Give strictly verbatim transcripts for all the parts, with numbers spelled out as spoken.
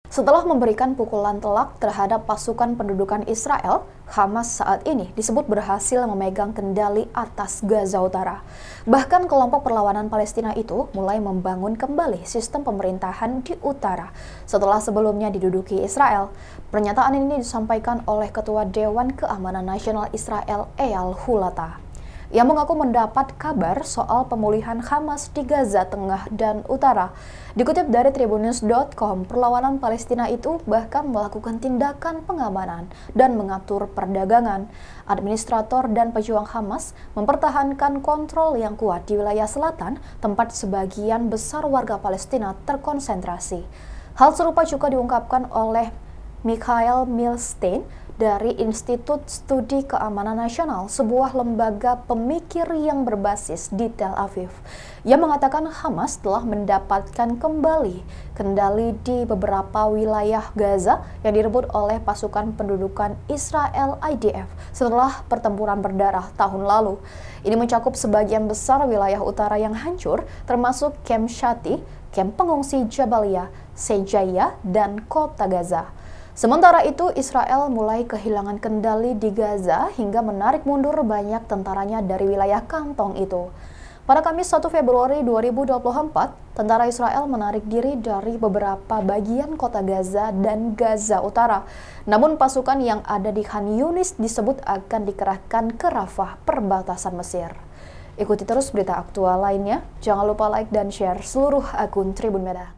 Setelah memberikan pukulan telak terhadap pasukan pendudukan Israel, Hamas saat ini disebut berhasil memegang kendali atas Gaza Utara. Bahkan kelompok perlawanan Palestina itu mulai membangun kembali sistem pemerintahan di utara setelah sebelumnya diduduki Israel. Pernyataan ini disampaikan oleh Ketua Dewan Keamanan Nasional Israel, Eyal Hulata. Ia mengaku mendapat kabar soal pemulihan Hamas di Gaza Tengah dan Utara. Dikutip dari Tribunnews dot com, perlawanan Palestina itu bahkan melakukan tindakan pengamanan dan mengatur perdagangan. Administrator dan pejuang Hamas mempertahankan kontrol yang kuat di wilayah selatan, tempat sebagian besar warga Palestina terkonsentrasi. Hal serupa juga diungkapkan oleh Michael Milstein dari Institut Studi Keamanan Nasional, sebuah lembaga pemikir yang berbasis di Tel Aviv. Ia mengatakan Hamas telah mendapatkan kembali kendali di beberapa wilayah Gaza yang direbut oleh pasukan pendudukan Israel I D F setelah pertempuran berdarah tahun lalu. Ini mencakup sebagian besar wilayah utara yang hancur, termasuk Kem Shati, Kem Pengungsi Jabalia, Sejaya, dan Kota Gaza. Sementara itu, Israel mulai kehilangan kendali di Gaza hingga menarik mundur banyak tentaranya dari wilayah kantong itu. Pada Kamis satu Februari dua ribu dua puluh empat, tentara Israel menarik diri dari beberapa bagian kota Gaza dan Gaza Utara. Namun pasukan yang ada di Khan Yunis disebut akan dikerahkan ke Rafah, perbatasan Mesir. Ikuti terus berita aktual lainnya. Jangan lupa like dan share seluruh akun Tribun Medan.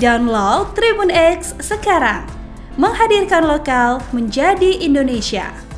Download Tribun X sekarang. Menghadirkan lokal menjadi Indonesia.